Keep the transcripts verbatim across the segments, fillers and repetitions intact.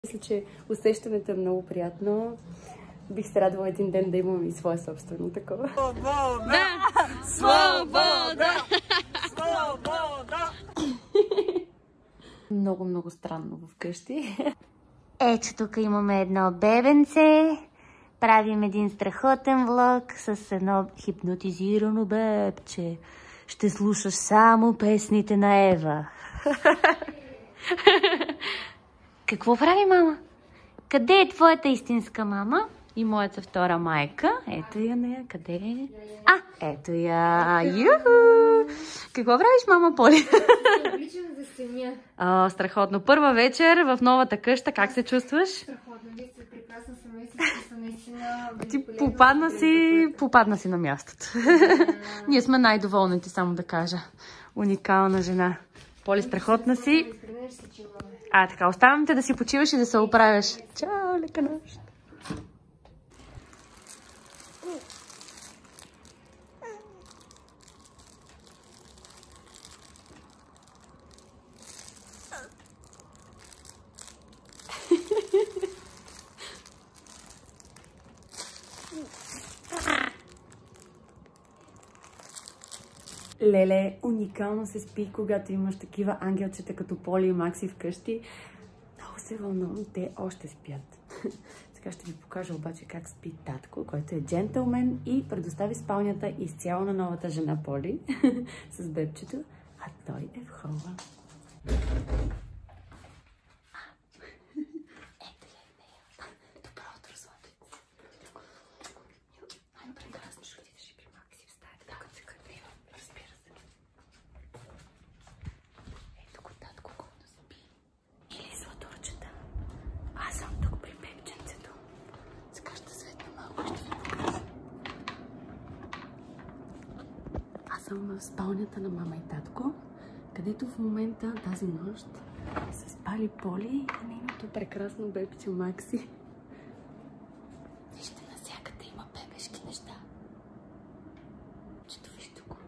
Мисля, че усещането е много приятно. Бих се радвала един ден да имам и свое собствено такова. Свобода! Свобода! Свобода! Много, много странно вкъщи. Ето тук имаме едно бебенце. Правим един страхотен влог с едно хипнотизирано бебче. Ще слушаш само песните на Ева. Какво прави мама? Къде е твоята истинска мама? И моята втора майка. Ето я нея. Къде е? А, ето я. Юху! Какво правиш, мама Поли? Обличам за съня. О, страхотно. Първа вечер в новата къща. Как се чувстваш? Страхотно. Вие сте прекрасно семейство. Са наистина Ти попадна си, попадна си на мястото. Ние сме най-доволните, само да кажа. Уникална жена. Поли, страхотна си. А, така, оставям те да си почиваш и да се оправяш. Чао, лека нощ. Леле, уникално се спи, когато имаш такива ангелчета като Поли и Макси вкъщи. Много се вълнувам, те още спят. Сега ще ви покажа обаче как спи татко, който е джентълмен и предостави спалнята изцяло на новата жена Поли с бебчето, а той е в хола. Ето я и нея. Добро утро, златица. Най-прекрасно ще отидеш и при Макси в стаята, докато се кърпива. Разбира се. Ето го татко, който спи. Или златурчета. Аз съм тук при бебченцето. Сега ще светна малко, ще ви покажа. Аз съм в спалнята на мама и татко, където в момента тази нощ са спали Поли и нейното прекрасно бебче Макси. Вижте, навсякъде има бебешки неща. Чето, вижте го.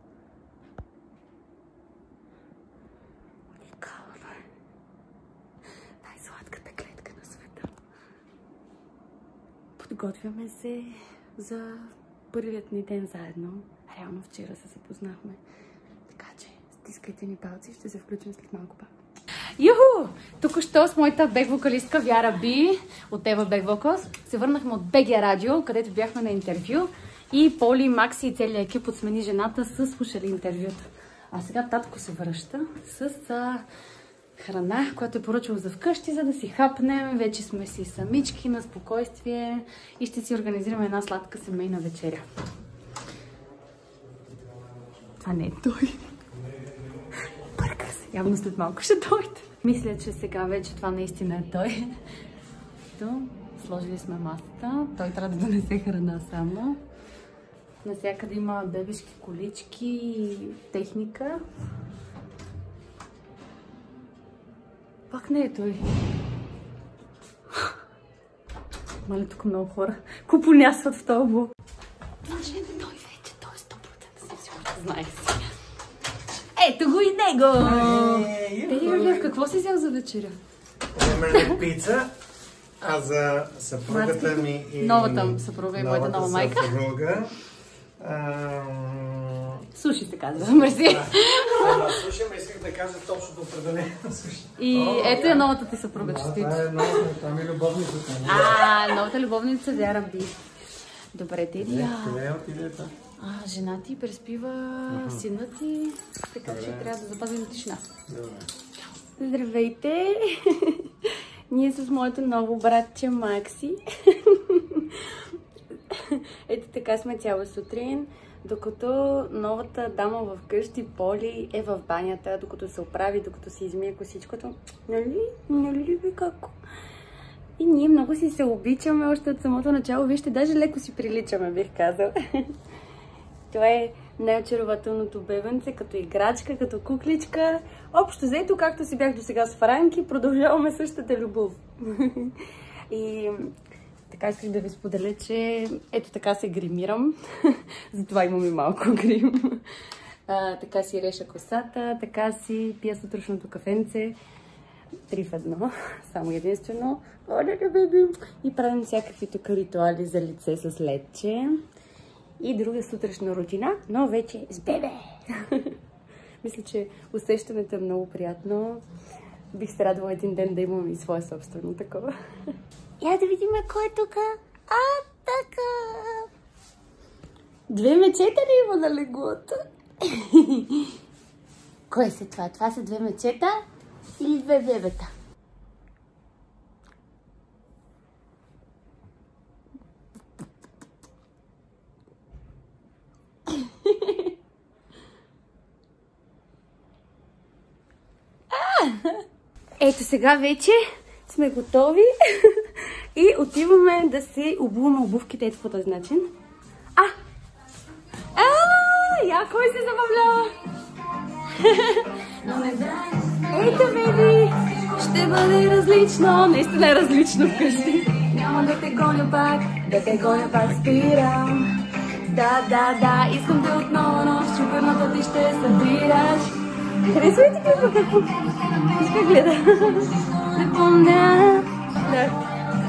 Уникално е. Най-сладката клетка на света. Подготвяме се за първият ни ден заедно. Реално вчера се запознахме. Така че стискайте ни палци, ще се включим след малко пак. Юху! Току-що с моята бек-вокалистка Вяра Би от Ева Бек Vocals се върнахме от БГ Радио, където бяхме на интервю и Поли, Макси и целият екип от Смени жената са слушали интервюто. А сега татко се връща с а, храна, която е поръчал за вкъщи, за да си хапнем. Вече сме си самички на спокойствие и ще си организираме една сладка семейна вечеря. Това не е той. Бърка се. Явно след малко ще дойде. Мисля, че сега вече това наистина е той. То, сложили сме масата. Той трябва да донесе храна само. Насякъде има бебешки колички и техника. Пак не е той. Мале, тук много хора купонясват в този блок. Значи не той вече, той е сто процента си сигурно. Знаех си. Ето го и него! Ей, Юлия, какво си взял за вечеря? За мен е пица, а за съпругата ми и... Новата съпруга и моята нова майка. Съпруга. Суши се казва, мерси. Суши, ме исках да кажа точно определение на суши. И ето е новата ти съпруга, честито. Това е новата, това ми е любовницата. А, новата любовница Вяра Би. Добре, ти ли? Къде отиде това? А, жена ти преспива сина ти, така че трябва да запазим тишина. Здравейте! Ние с моето ново братче Макси. Ето така сме цяла сутрин, докато новата дама в къщи Поли е в банята, докато се оправи, докато си измие косичкото. Нали? Нали ви како? И ние много си се обичаме още от самото начало. Вижте, даже леко си приличаме, бих казал. Това е най-очарователното бебенце, като играчка, като кукличка. Общо взето, както си бях до сега с Франки, продължаваме същата любов. И така исках да ви споделя, че ето така се гримирам. Затова имам и малко грим. А, така си реша косата, така си пия сутрешното кафенце. три в едно, само единствено. Оля, беби! И правим всякакви тук ритуали за лице с ледче. И друга сутрешна рутина, но вече с бебе! Мисля, че усещането е много приятно. Бих се радвала един ден да имам и свое собствено такова. Я да видим кой е тук. А, така! Две мечета ли има на леглото? Кой са това? Това са две мечета или две бебета? Ето сега вече сме готови и отиваме да си обуваме обувките ето по този начин. А! А! Я кой се забавлява? Ето, беби! Ще бъде различно, наистина е различно вкъщи. Няма да те гоня пак, да те гоня пак спирам. Да, да, да, искам те отново, но в чукърната ти ще събираш. Харесва ли ти какво какво? Иска гледа. Не помня. Да.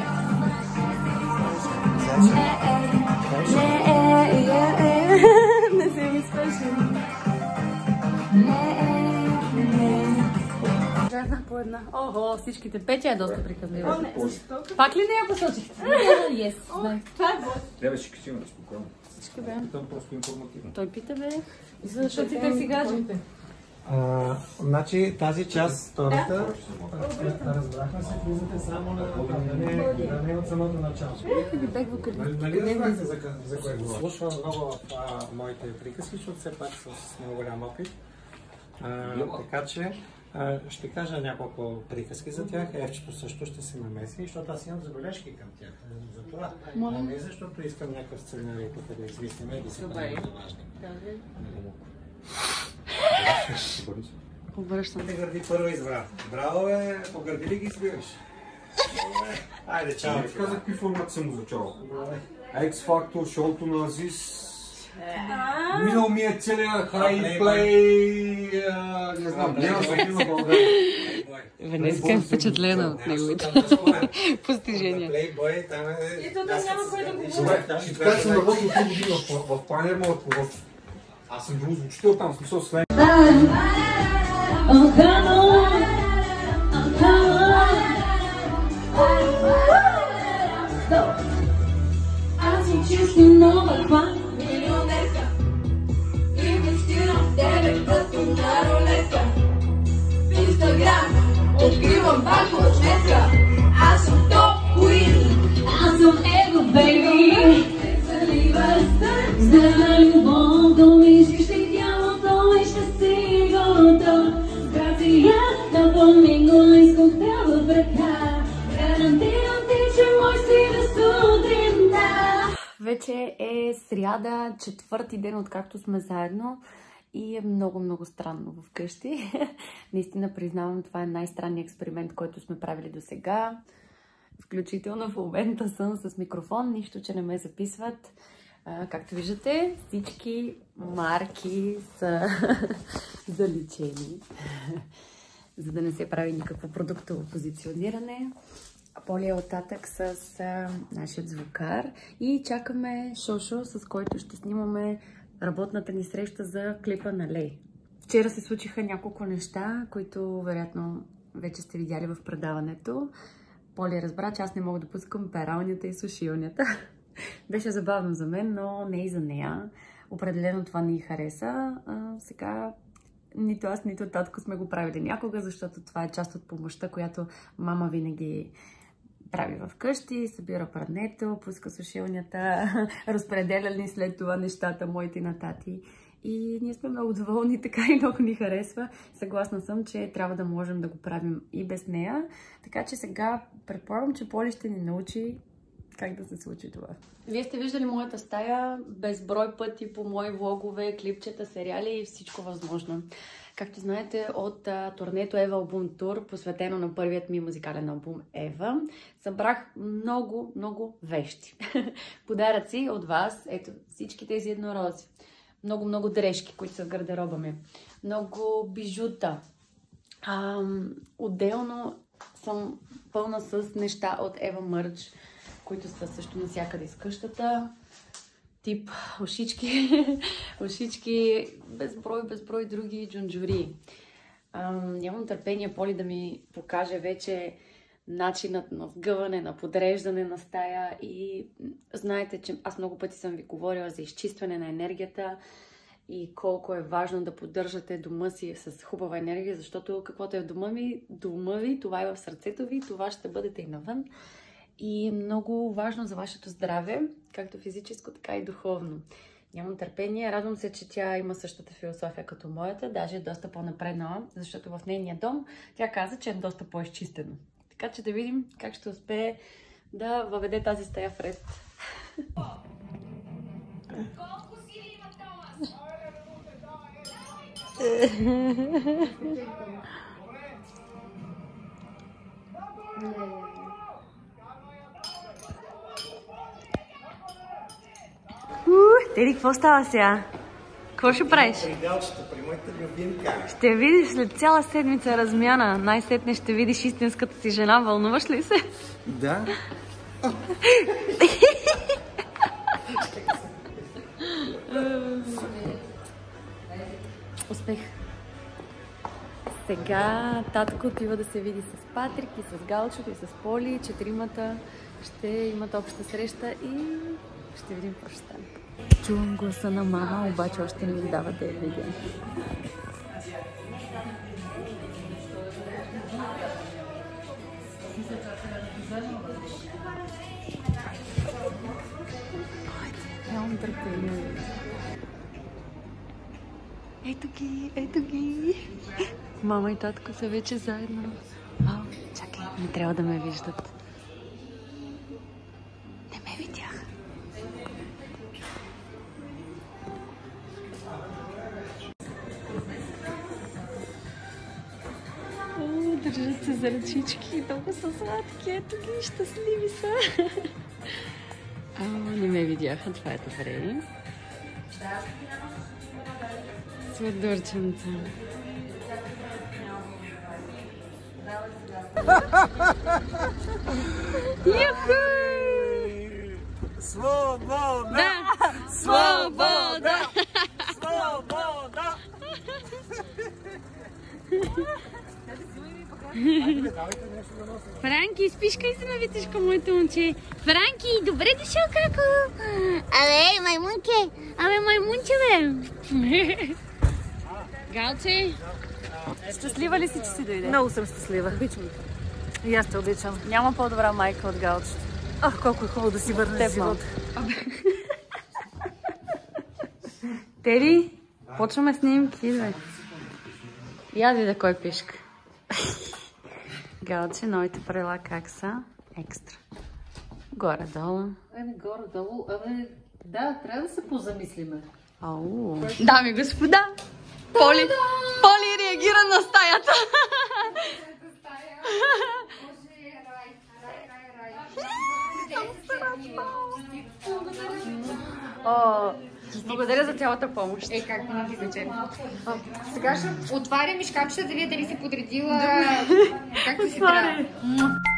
Не, е, е, е, не се ми свърши. Не, е, не. Една по една. Охо, всичките пече е доста приказлива. Пак ли не я посочихте? Yes. Това е бот. Трябва си качим да спокойно. Всички бе. Питам просто информативно. Той пита бе. Защото си те си гаджите. А, значи тази част, втората, разбрахме се, влизате само на да не от самото начало. Нали разбрахте за кое говоря? Слушвам много в моите приказки, защото все пак съм с много голям опит. Така че ще кажа няколко приказки за тях. Евчето също ще се намеси, защото аз имам забележки към тях. За това. А не защото искам някакъв сценарий тук да измислим и да се правим за важни. Обръщам. Те гърди първа изврат. Браво, бе! Погърди ли ги спираш? Айде, чао! Не казах какви формати съм изучавал. X-Factor, шоуто на Азис. Минал ми е целият хай-плей... Не знам, гледам съм бил на България. Венеска е впечатлена от неговите постижения. Плейбой, там е... И тук няма кой да го Добре, ще така съм работил три години в Пайнер, моят пророчество. Аз съм бил звучител там, в смисъл слен. Аз съм чисто нова хван, милионерка. Инвестирам в тебе като на рулетка. В Инстаграм откривам банкова сметка. Аз съм топ куин. Аз съм его, бейби. За любов до мислиш и тялото и ще си готов. Грация на фламинго и с коктейл в ръка. Гарантирам ти, че мой си до сутринта. Вече е сряда, четвърти ден откакто сме заедно и е много-много странно вкъщи. Наистина признавам, това е най-странният експеримент, който сме правили до сега. Включително в момента съм с микрофон, нищо, че не ме записват. А, както виждате, всички марки са заличени, за да не се прави никакво продуктово позициониране. Поли е оттатък с а, нашия звукар и чакаме Шошо, с който ще снимаме работната ни среща за клипа на Лей. Вчера се случиха няколко неща, които вероятно вече сте видяли в предаването. Поли разбра, че аз не мога да пускам пералнята и сушилнята. Беше забавно за мен, но не и за нея. Определено това не й хареса. А, сега нито аз, нито татко сме го правили някога, защото това е част от помощта, която мама винаги прави вкъщи, събира прането, пуска сушилнята, разпределя ни след това нещата, моите на тати. И ние сме много доволни, така и много ни харесва. Съгласна съм, че трябва да можем да го правим и без нея. Така че сега предполагам, че Поли ще ни научи как да се случи това. Вие сте виждали моята стая безброй пъти по мои влогове, клипчета, сериали и всичко възможно. Както знаете, от а, турнето Ева Албум Тур, посветено на първият ми музикален албум Ева, събрах много, много вещи. Подаръци от вас, ето всички тези еднорози. Много, много дрежки, които са в гардероба ми. Много бижута. А, отделно съм пълна с неща от Ева Мърч, които са също навсякъде из къщата. Тип ушички, ушички, безброй, безброй други джунджури. А, нямам търпение Поли да ми покаже вече начинът на сгъване, на подреждане на стая и знаете, че аз много пъти съм ви говорила за изчистване на енергията и колко е важно да поддържате дома си с хубава енергия, защото каквото е в дома ми, дома ви, това е в сърцето ви, това ще бъдете и навън. И е много важно за вашето здраве, както физическо, така и духовно. Нямам търпение. Радвам се, че тя има същата философия като моята, даже е доста по-напреднала, защото в нейния дом тя каза, че е доста по-изчистено. Така че да видим как ще успее да въведе тази стая в ред. Теди, какво става сега? Какво ще правиш? При галчета, при моята любимка. Ще видиш след цяла седмица размяна. Най-сетне ще видиш истинската си жена. Вълнуваш ли се? Да. Успех! Сега татко отива да се види с Патрик и с Галчето и с Поли. Четиримата ще имат обща среща и ще видим какво ще стане. Чувам гласа на мама, обаче още не ми дава да я видя. Нямам търпение. Ето ги, ето ги. Мама и татко са вече заедно. А, чакай, не трябва да ме виждат. Не ме видях. О, държат се за ръчички. Много са сладки. Ето ги, щастливи са. А, не ме видяха. Това е добре. Сладурченца. Юху! Свобода! Свобода! Свобода! Франки, спишкай се на витешко, моето момче. Франки, добре дошъл, како? Абе, маймунке! Абе, маймунче, бе! Галче, щастлива ли си, че си дойде? Много съм щастлива. Обичам те. И аз те обичам. Няма по-добра майка от Галчето. Ах, колко е хубаво да си върнеш живота. Теди, почваме снимки, бе. Я видя кой пишка. Галче, новите правила как са? Екстра. Горе-долу. Еми, горе-долу. Абе, да, трябва да се позамислиме. Ау. Дами и господа, Поли, Поли реагира на стаята. О, благодаря за цялата помощ. Е, как да ти зачем? Сега ще отварям мишкачета да видя дали си подредила както си трябва.